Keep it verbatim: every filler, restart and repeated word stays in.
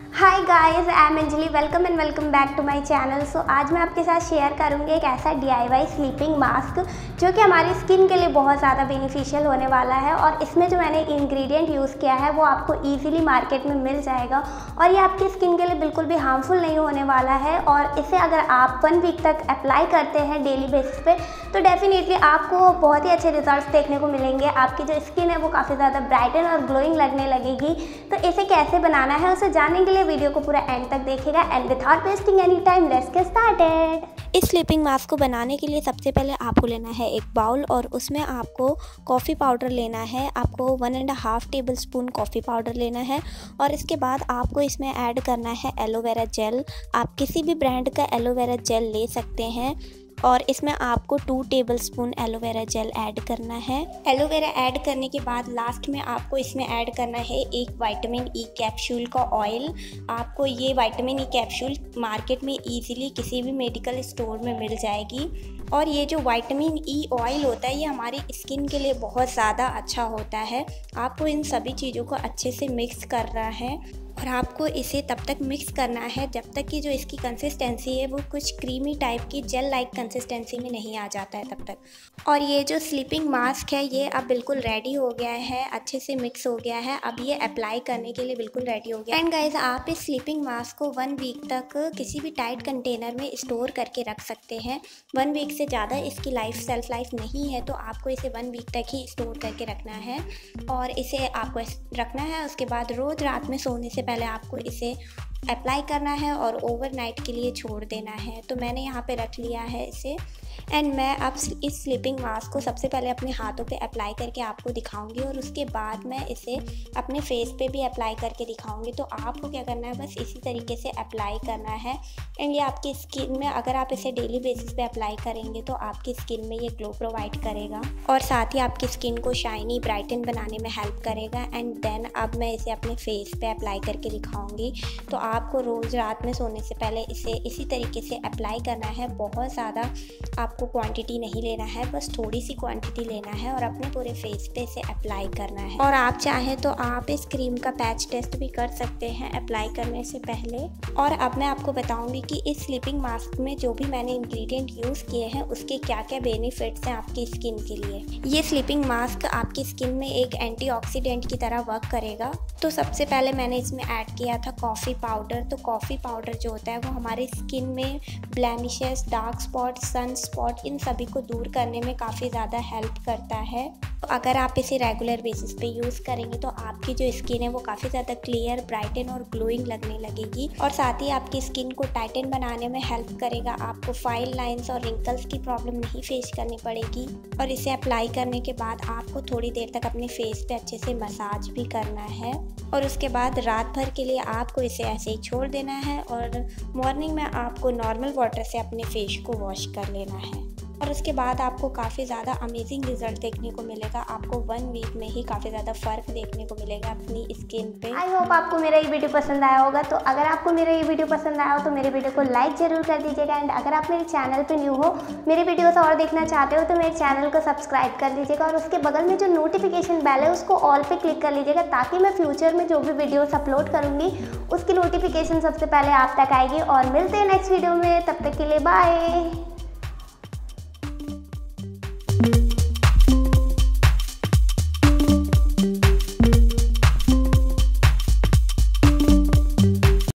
Hi guys, I am Anjali. Welcome and welcome back to my channel. So आज मैं आपके साथ शेयर करूंगी एक ऐसा डीआईवाई स्लीपिंग मास्क जो कि हमारी स्किन के लिए बहुत ज़्यादा बेनिफिशियल होने वाला है। और इसमें जो मैंने इंग्रेडिएंट यूज़ किया है वो आपको इजीली मार्केट में मिल जाएगा और ये आपकी स्किन के लिए बिल्कुल भी हार्मफुल नहीं होने वाला है। और इसे अगर आप वन वीक तक अप्लाई करते हैं डेली बेसिस पे तो डेफिनेटली आपको बहुत ही अच्छे रिजल्ट्स देखने को मिलेंगे। आपकी जो स्किन है वो काफ़ी ज़्यादा ब्राइटन और ग्लोइंग लगने लगेगी। तो इसे कैसे बनाना है उसे जानने के लिए वीडियो को पूरा एंड तक देखिएगा। And without wasting any time let's get started. इस स्लीपिंग मास्क को बनाने के लिए सबसे पहले आपको लेना है एक बाउल और उसमें आपको कॉफ़ी पाउडर लेना है। आपको one and half tablespoon coffee powder लेना है और इसके बाद आपको इसमें ऐड करना है एलोवेरा जेल। आप किसी भी ब्रांड का एलोवेरा जेल ले सकते हैं और इसमें आपको two tablespoon aloe vera gel add करना है। एलोवेरा ऐड करने के बाद लास्ट में आपको इसमें ऐड करना है एक विटामिन ई कैप्सूल का ऑयल। आपको ये विटामिन ई कैप्सूल मार्केट में इजीली किसी भी मेडिकल स्टोर में मिल जाएगी। और ये जो विटामिन ई ऑयल होता है ये हमारी स्किन के लिए बहुत ज़्यादा अच्छा होता है। आपको इन सभी चीज़ों को अच्छे से मिक्स करना है और आपको इसे तब तक मिक्स करना है जब तक कि जो इसकी कंसिस्टेंसी है वो कुछ क्रीमी टाइप की जेल लाइक कंसिस्टेंसी में नहीं आ जाता है तब तक। और ये जो स्लीपिंग मास्क है ये अब बिल्कुल रेडी हो गया है, अच्छे से मिक्स हो गया है। अब ये अप्लाई करने के लिए बिल्कुल रेडी हो गया। एंड गाइज, आप इस स्लीपिंग मास्क को वन वीक तक किसी भी टाइट कंटेनर में स्टोर करके रख सकते हैं। वन वीक से ज़्यादा इसकी लाइफ सेल्फ लाइफ नहीं है तो आपको इसे वन वीक तक ही स्टोर करके रखना है और इसे आपको रखना है। उसके बाद रोज़ रात में सोने से पहले आपको इसे अप्लाई करना है और ओवरनाइट के लिए छोड़ देना है। तो मैंने यहाँ पे रख लिया है इसे। एंड मैं अब इस स्लीपिंग मास्क को सबसे पहले अपने हाथों पे अप्लाई करके आपको दिखाऊंगी और उसके बाद मैं इसे अपने फेस पे भी अप्लाई करके दिखाऊंगी। तो आपको क्या करना है, बस इसी तरीके से अप्लाई करना है। एंड ये आपकी स्किन में, अगर आप इसे डेली बेसिस पे अप्लाई करेंगे तो आपकी स्किन में ये ग्लो प्रोवाइड करेगा और साथ ही आपकी स्किन को शाइनी ब्राइटन बनाने में हेल्प करेगा। एंड देन अब मैं इसे अपने फेस पे अप्लाई करके दिखाऊंगी। तो आपको रोज़ रात में सोने से पहले इसे इसी तरीके से अप्लाई करना है। बहुत ज़्यादा आपको क्वांटिटी नहीं लेना है, बस थोड़ी सी क्वांटिटी लेना है और अपने पूरे फेस पे इसे अप्लाई करना है। और आप चाहें तो आप इस क्रीम का पैच टेस्ट भी कर सकते हैं अप्लाई करने से पहले। और अब मैं आपको बताऊंगी कि इस स्लीपिंग मास्क में जो भी मैंने इंग्रेडिएंट यूज़ किए हैं उसके क्या क्या बेनिफिट्स हैं आपकी स्किन के लिए। ये स्लीपिंग मास्क आपकी स्किन में एक एंटीऑक्सीडेंट की तरह वर्क करेगा। तो सबसे पहले मैंने इसमें ऐड किया था कॉफ़ी पाउडर। तो कॉफ़ी पाउडर जो होता है वो हमारी स्किन में blemishes, dark spot, sun spot, इन सभी को दूर करने में काफ़ी ज़्यादा हेल्प करता है। तो अगर आप इसे रेगुलर बेसिस पे यूज़ करेंगे तो आपकी जो स्किन है वो काफ़ी ज़्यादा क्लियर, ब्राइटन और ग्लोइंग लगने लगेगी। और साथ ही आपकी स्किन को टाइटन बनाने में हेल्प करेगा। आपको फाइन लाइंस और रिंकल्स की प्रॉब्लम नहीं फेस करनी पड़ेगी। और इसे अप्लाई करने के बाद आपको थोड़ी देर तक अपने फेस पे अच्छे से मसाज भी करना है और उसके बाद रात भर के लिए आपको इसे ऐसे ही छोड़ देना है और मॉर्निंग में आपको नॉर्मल वाटर से अपने फेस को वॉश कर लेना है। और उसके बाद आपको काफ़ी ज़्यादा अमेजिंग रिजल्ट देखने को मिलेगा। आपको वन वीक में ही काफ़ी ज़्यादा फ़र्क देखने को मिलेगा अपनी स्किन पे। आई होप आपको मेरा ये वीडियो पसंद आया होगा। तो अगर आपको मेरा ये वीडियो पसंद आया हो तो मेरे वीडियो को लाइक ज़रूर कर दीजिएगा। एंड अगर आप मेरे चैनल पे न्यू हो, मेरे वीडियोस और देखना चाहते हो तो मेरे चैनल को सब्सक्राइब कर दीजिएगा और उसके बगल में जो नोटिफिकेशन बेल है उसको ऑल पे क्लिक कर लीजिएगा ताकि मैं फ्यूचर में जो भी वीडियोस अपलोड करूँगी उसकी नोटिफिकेशन सबसे पहले आप तक आएगी। और मिलते हैं नेक्स्ट वीडियो में, तब तक के लिए बाय।